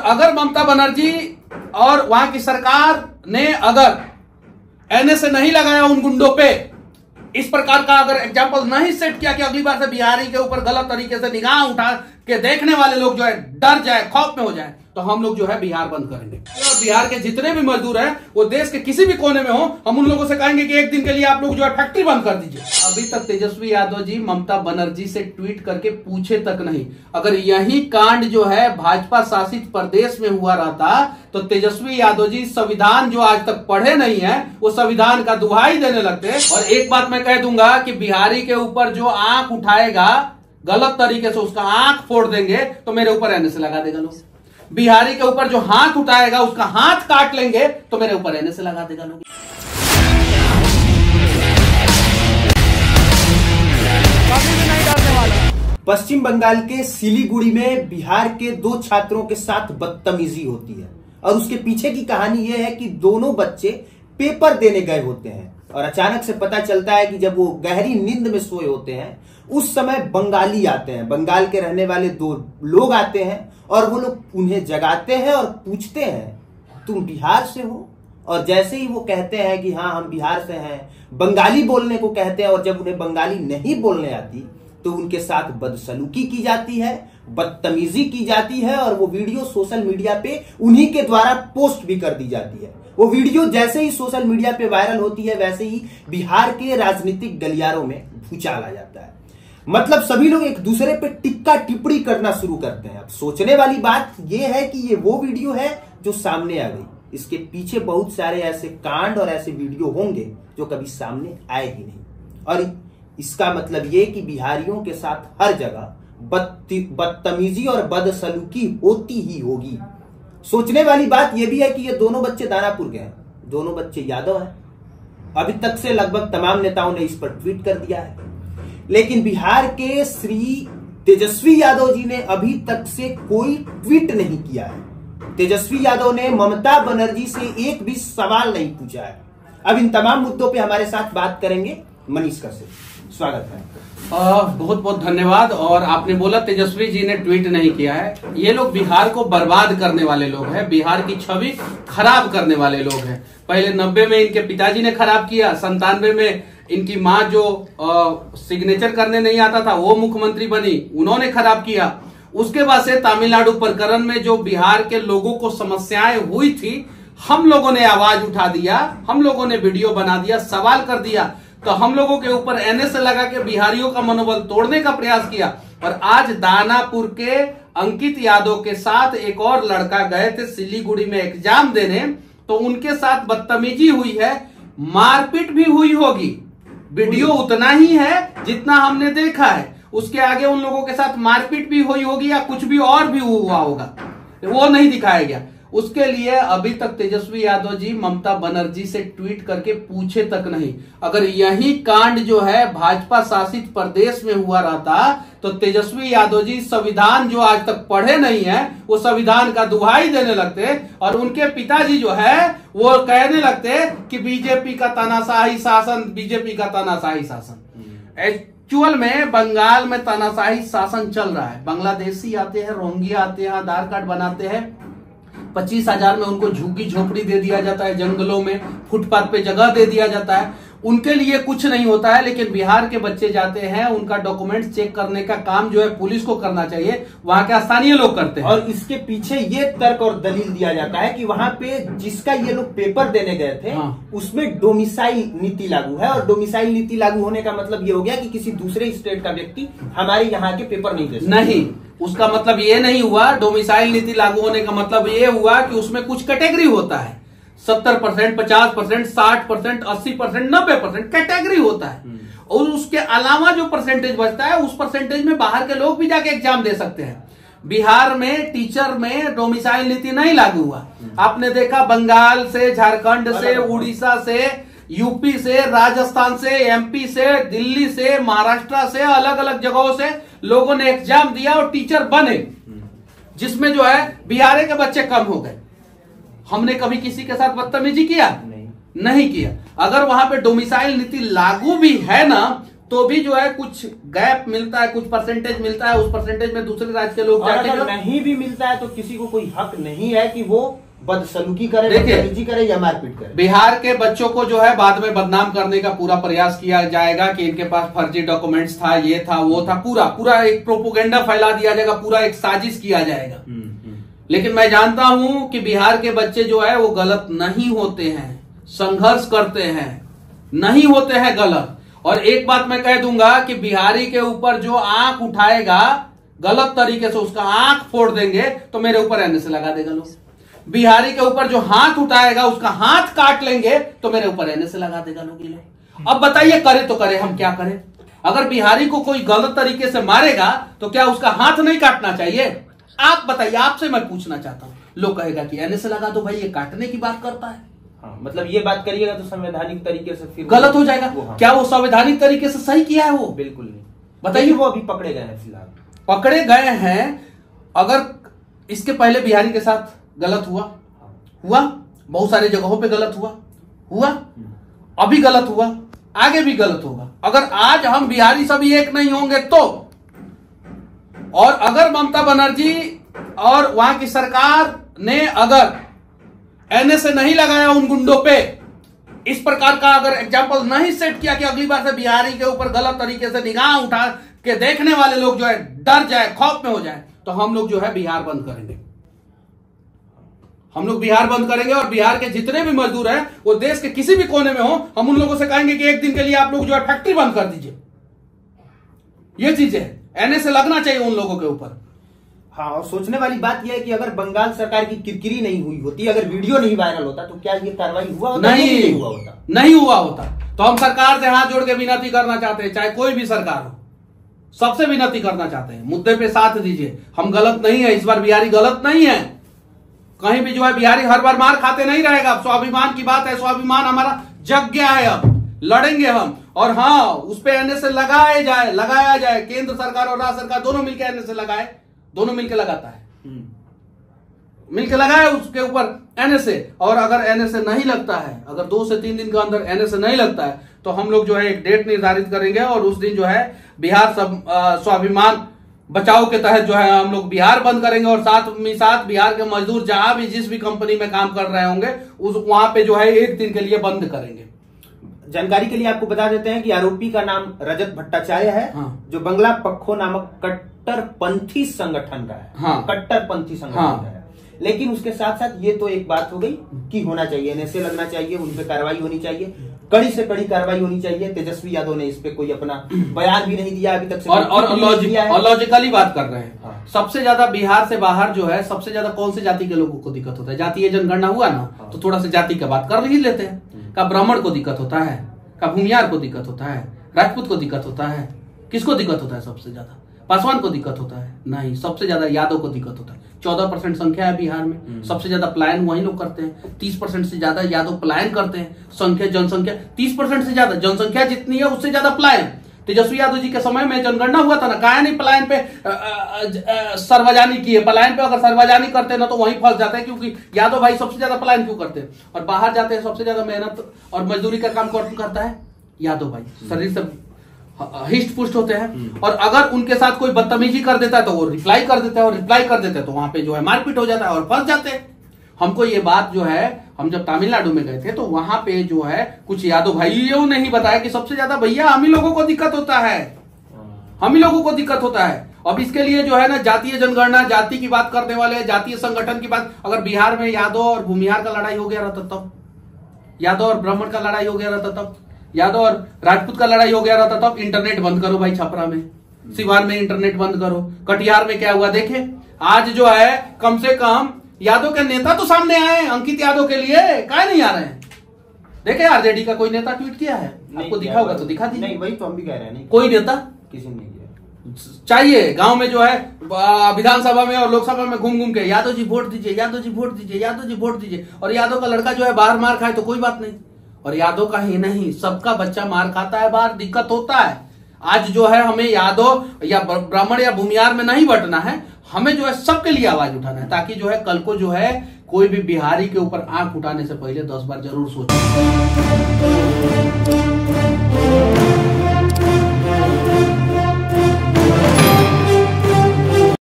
अगर ममता बनर्जी और वहां की सरकार ने अगर एनएसए नहीं लगाया उन गुंडों पे, इस प्रकार का अगर एग्जाम्पल नहीं सेट किया कि अगली बार से बिहारी के ऊपर गलत तरीके से निगाह उठा के देखने वाले लोग जो है डर जाए, खौफ में हो जाए, तो हम लोग जो है बिहार बंद करेंगे। और बिहार के जितने भी मजदूर हैं वो देश के किसी भी कोने में हो, हम उन लोगों से कहेंगे कि एक दिन के लिए आप लोग जो है फैक्ट्री बंद कर दीजिए। अभी तक तेजस्वी यादव जी ममता बनर्जी से ट्वीट करके पूछे तक नहीं। अगर यही कांड जो है भाजपा शासित प्रदेश में हुआ रहता तो तेजस्वी यादव जी संविधान जो आज तक पढ़े नहीं है वो संविधान का दुहाई देने लगते। और एक बात मैं कह दूंगा कि बिहारी के ऊपर जो आंख उठाएगा गलत तरीके से उसका आंख फोड़ देंगे तो मेरे ऊपर एनएसए लगा देगा लोग। बिहारी के ऊपर जो हाथ उठाएगा उसका हाथ काट लेंगे तो मेरे ऊपर एनएसए लगा देगा लोग। पश्चिम बंगाल के सिलीगुड़ी में बिहार के 2 छात्रों के साथ बदतमीजी होती है और उसके पीछे की कहानी यह है कि दोनों बच्चे पेपर देने गए होते हैं और अचानक से पता चलता है कि जब वो गहरी नींद में सोए होते हैं उस समय बंगाली आते हैं, बंगाल के रहने वाले 2 लोग आते हैं और वो लोग उन्हें जगाते हैं और पूछते हैं तुम बिहार से हो? और जैसे ही वो कहते हैं कि हाँ हम बिहार से हैं, बंगाली बोलने को कहते हैं और जब उन्हें बंगाली नहीं बोलने आती तो उनके साथ बदसलूकी की जाती है, बदतमीजी की जाती है और वो वीडियो सोशल मीडिया पे उन्हीं के द्वारा पोस्ट भी कर दी जाती है। वो वीडियो जैसे ही सोशल मीडिया पे वायरल होती है वैसे ही बिहार के राजनीतिक गलियारों में भूचाल आ जाता है। मतलब सभी लोग एक दूसरे पे टिक्का टिप्पणी करना शुरू करते हैं। अब सोचने वाली बात यह है कि ये वो वीडियो है जो सामने आ गई, इसके पीछे बहुत सारे ऐसे कांड और ऐसे वीडियो होंगे जो कभी सामने आए ही नहीं। और इसका मतलब ये कि बिहारियों के साथ हर जगह बदतमीजी और बदसलूकी होती ही होगी। सोचने वाली बात यह भी है कि ये दोनों बच्चे दानापुर के हैं, दोनों बच्चे यादव हैं। अभी तक से लगभग तमाम नेताओं ने इस पर ट्वीट कर दिया है, लेकिन बिहार के श्री तेजस्वी यादव जी ने अभी तक से कोई ट्वीट नहीं किया है। तेजस्वी यादव ने ममता बनर्जी से एक भी सवाल नहीं पूछा है। अब इन तमाम मुद्दों पे हमारे साथ बात करेंगे मनीष कश्यप। स्वागत है। बहुत बहुत धन्यवाद। और आपने बोला तेजस्वी जी ने ट्वीट नहीं किया है, ये लोग बिहार को बर्बाद करने वाले लोग हैं, बिहार की छवि खराब करने वाले लोग हैं। पहले 90 में इनके पिताजी ने खराब किया, 97 में इनकी माँ जो सिग्नेचर करने नहीं आता था वो मुख्यमंत्री बनी, उन्होंने खराब किया। उसके बाद से तमिलनाडु प्रकरण में जो बिहार के लोगों को समस्याएं हुई थी, हम लोगों ने आवाज उठा दिया, हम लोगों ने वीडियो बना दिया, सवाल कर दिया, तो हम लोगों के ऊपर एनएसए लगा के बिहारियों का मनोबल तोड़ने का प्रयास किया। और आज दानापुर के अंकित यादव के साथ एक और लड़का गए थे सिलीगुड़ी में एग्जाम देने, तो उनके साथ बदतमीजी हुई है, मारपीट भी हुई होगी। वीडियो उतना ही है जितना हमने देखा है, उसके आगे उन लोगों के साथ मारपीट भी हुई होगी या कुछ भी और भी हुआ होगा, वो नहीं दिखाया गया। उसके लिए अभी तक तेजस्वी यादव जी ममता बनर्जी से ट्वीट करके पूछे तक नहीं। अगर यही कांड जो है भाजपा शासित प्रदेश में हुआ रहता तो तेजस्वी यादव जी संविधान जो आज तक पढ़े नहीं है वो संविधान का दुहाई देने लगते और उनके पिताजी जो है वो कहने लगते कि बीजेपी का तानाशाही शासन, बीजेपी का तानाशाही शासन। एक्चुअल में बंगाल में तानाशाही शासन चल रहा है। बांग्लादेशी आते हैं, रोहिंग्या आते हैं, आधार कार्ड बनाते हैं, 25,000 में उनको झुग्गी झोपड़ी दे दिया जाता है, जंगलों में फुटपाथ पे जगह दे दिया जाता है, उनके लिए कुछ नहीं होता है। लेकिन बिहार के बच्चे जाते हैं, उनका डॉक्यूमेंट चेक करने का काम जो है पुलिस को करना चाहिए, वहां के स्थानीय लोग करते हैं। और इसके पीछे ये तर्क और दलील दिया जाता है कि वहां पे जिसका ये लोग पेपर देने गए थे उसमें डोमिसाइल नीति लागू है, और डोमिसाइल नीति लागू होने का मतलब ये हो गया कि किसी दूसरे स्टेट का व्यक्ति हमारे यहाँ के पेपर नहीं दे सकता। नहीं, उसका मतलब ये नहीं हुआ। डोमिसाइल नीति लागू होने का मतलब ये हुआ कि उसमें कुछ कैटेगरी होता है, 70%, 50%, 60%, 80%, 90% कैटेगरी होता है, और उसके अलावा जो परसेंटेज बचता है उस परसेंटेज में बाहर के लोग भी जाके एग्जाम दे सकते हैं। बिहार में टीचर में डोमिसाइल नीति नहीं लागू हुआ। आपने देखा बंगाल से, झारखंड से, उड़ीसा से, यूपी से, राजस्थान से, एमपी से, दिल्ली से, महाराष्ट्र से, अलग अलग जगहों से लोगों ने एग्जाम दिया और टीचर बने, जिसमें जो है बिहार के बच्चे कम हो गए। हमने कभी किसी के साथ बदतमीजी किया? नहीं किया। अगर वहां पे डोमिसाइल नीति लागू भी है ना, तो भी जो है कुछ गैप मिलता है, कुछ परसेंटेज मिलता है, उस परसेंटेज में दूसरे राज्य के लोग जाके अगर नहीं भी मिलता है तो किसी को कोई हक नहीं है कि वो बदसलूकी करे, बदतमीजी करे या मारपीट करे। बिहार के बच्चों को जो है बाद में बदनाम करने का पूरा प्रयास किया जाएगा कि इनके पास फर्जी डॉक्यूमेंट्स था, ये था, वो था, पूरा एक प्रोपोगेंडा फैला दिया जाएगा, पूरा एक साजिश किया जाएगा। लेकिन मैं जानता हूं कि बिहार के बच्चे जो है वो गलत नहीं होते हैं, संघर्ष करते हैं, नहीं होते हैं गलत। और एक बात मैं कह दूंगा कि बिहारी के ऊपर जो आंख उठाएगा गलत तरीके से, उसका आंख फोड़ देंगे तो मेरे ऊपर एनएसए लगा देगा लोग। बिहारी के ऊपर जो हाथ उठाएगा उसका हाथ काट लेंगे तो मेरे ऊपर एनएसए लगा देगा लोग। अब बताइए करे तो करे, हम क्या करें? अगर बिहारी को कोई गलत तरीके से मारेगा तो क्या उसका हाथ नहीं काटना चाहिए? आप बताइए, आपसे मैं पूछना चाहता हूं। लोग कहेगा कि एनएसए लगा दो भाई, ये काटने की बात करता है। हाँ, मतलब ये बात करिएगा तो संवैधानिक तरीके से फिर गलत हो जाएगा। हाँ। क्या वो संवैधानिक तरीके से सही किया है? वो बिल्कुल नहीं। बताइए। वो अभी पकड़े गए हैं, फिलहाल पकड़े गए हैं। अगर इसके पहले बिहारी के साथ गलत हुआ, बहुत सारी जगहों पे गलत हुआ, अभी गलत हुआ, आगे भी गलत होगा। अगर आज हम बिहारी सभी एक नहीं होंगे तो, और अगर ममता बनर्जी और वहां की सरकार ने अगर एनएसए नहीं लगाया उन गुंडों पे, इस प्रकार का अगर एग्जाम्पल नहीं सेट किया कि अगली बार से बिहारी के ऊपर गलत तरीके से निगाह उठा के देखने वाले लोग जो है डर जाए, खौफ में हो जाए, तो हम लोग जो है बिहार बंद करेंगे। हम लोग बिहार बंद करेंगे और बिहार के जितने भी मजदूर हैं वो देश के किसी भी कोने में हो, हम उन लोगों से कहेंगे कि एक दिन के लिए आप लोग जो है फैक्ट्री बंद कर दीजिए। ये चीजें एनएसए लगना चाहिए उन लोगों के ऊपर। हाँ, और सोचने वाली बात यह है कि अगर बंगाल सरकार की किरकिरी नहीं हुई होती, अगर वीडियो नहीं वायरल होता, तो क्या ये कार्रवाई हुआ होता? नहीं हुआ होता। तो हम सरकार से हाथ जोड़ के विनती करना चाहते हैं, चाहे कोई भी सरकार हो, सबसे विनती करना चाहते हैं, मुद्दे पे साथ दीजिए। हम गलत नहीं है, इस बार बिहारी गलत नहीं है। कहीं भी जो है बिहारी हर बार मार खाते नहीं रहेगा। अब स्वाभिमान की बात है, स्वाभिमान हमारा जग गया है, अब लड़ेंगे हम। और हाँ, उस पे एनएसए लगाया जाए। केंद्र सरकार और राज्य सरकार दोनों मिलकर एनएसए लगाए, दोनों मिलकर लगाता है, मिलकर लगाए उसके ऊपर एनएसए। और अगर एनएसए नहीं लगता है, अगर 2 से 3 दिन के अंदर एनएसए नहीं लगता है, तो हम लोग जो है एक डेट निर्धारित करेंगे और उस दिन जो है बिहार स्वाभिमान बचाओ के तहत जो है हम लोग बिहार बंद करेंगे। और साथ बिहार के मजदूर जहां भी जिस भी कंपनी में काम कर रहे होंगे वहां पे जो है एक दिन के लिए बंद करेंगे। जानकारी के लिए आपको बता देते हैं कि आरोपी का नाम रजत भट्टाचार्य है। हाँ। जो बंगला पक्खो नामक कट्टरपंथी संगठन का है। हाँ। कट्टरपंथी संगठन का है। लेकिन उसके साथ साथ ये तो एक बात हो गई कि होना चाहिए, एनएसए लगना चाहिए, उन पे कार्रवाई होनी चाहिए, कड़ी से कड़ी कार्रवाई होनी चाहिए। तेजस्वी यादव ने इस पे कोई अपना बयान भी नहीं दिया अभी तक से, और लॉजिकली बात कर रहे हैं। हाँ। सबसे ज्यादा बिहार से बाहर जो है सबसे ज्यादा कौन से जाति के लोगों को दिक्कत होता है? जातीय जनगणना हुआ ना। हाँ। तो थोड़ा सा जाति का बात कर ही लेते हैं। का ब्राह्मण को दिक्कत होता है, का भूमियार को दिक्कत होता है, राजपूत को दिक्कत होता है, किसको दिक्कत होता है सबसे ज्यादा? पासवान को दिक्कत होता है? नहीं, सबसे ज्यादा यादव को दिक्कत होता है। 14% संख्या है बिहार में, सबसे ज्यादा पलायन वही लोग करते हैं। 30% से ज्यादा यादव पलायन करते हैं। जनसंख्या 30% से ज्यादा, जनसंख्या जितनी है उससे ज्यादा पलायन। तेजस्वी यादव जी के समय में जनगणना हुआ था ना, काहे नहीं पलायन पे सर्वजानी की है? पलायन पे अगर सर्वजानी करते ना तो वहीं फंस जाते हैं, क्योंकि यादव भाई सबसे ज्यादा पलायन क्यों करते हैं? और बाहर जाते हैं सबसे ज्यादा मेहनत और मजदूरी का काम कौन करता है? यादव भाई। शरीर से हिष्ट पुष्ट होते हैं। और अगर उनके साथ कोई बदतमीजी कर देता है तो वो रिप्लाई कर देता है, और रिप्लाई कर देते हैं तो वहां पे जो है मारपीट हो जाता है और फंस जाते हैं। हमको ये बात जो है, हम जब तमिलनाडु में गए थे तो वहां पे जो है कुछ यादव भाइयों ने ही बताया कि सबसे ज्यादा भैया हम ही लोगों को दिक्कत होता है, हम ही लोगों को दिक्कत होता है। अब इसके लिए जो है ना जातीय जनगणना, जाति की बात करने वाले, जातीय संगठन की बात, अगर बिहार में यादव और भूमिहार का लड़ाई हो गया रहता तब, यादव और ब्राह्मण का लड़ाई हो गया रहता तब, यादव और राजपूत का लड़ाई हो गया रहता तब, इंटरनेट बंद करो भाई छपरा में, सिवान में इंटरनेट बंद करो। कटिहार में क्या हुआ देखे। आज जो है कम से कम यादव के नेता तो सामने आए अंकित यादव के लिए, काहे नहीं आ रहे हैं? देखे आरजेडी का कोई नेता ट्वीट किया है? आपको दिखा होगा तो दिखा दीजिए। नहीं, वही तो हम भी कह रहे हैं, नहीं कोई नेता किसी ने किया। चाहिए गांव में जो है विधानसभा में और लोकसभा में घूम घूम के यादव जी वोट दीजिए, यादव जी वोट दीजिए, यादव जी वोट दीजिए। और यादव का लड़का जो है बाहर मार खाए तो कोई बात नहीं, और यादव का ही नहीं सबका बच्चा मार खाता है बाहर, दिक्कत होता है। आज जो है हमें यादव या ब्राह्मण या भूमिहार में नहीं बंटना है, हमें जो है सबके लिए आवाज उठाना है, ताकि जो है कल को जो है कोई भी बिहारी के ऊपर आंख उठाने से पहले 10 बार जरूर सोचे।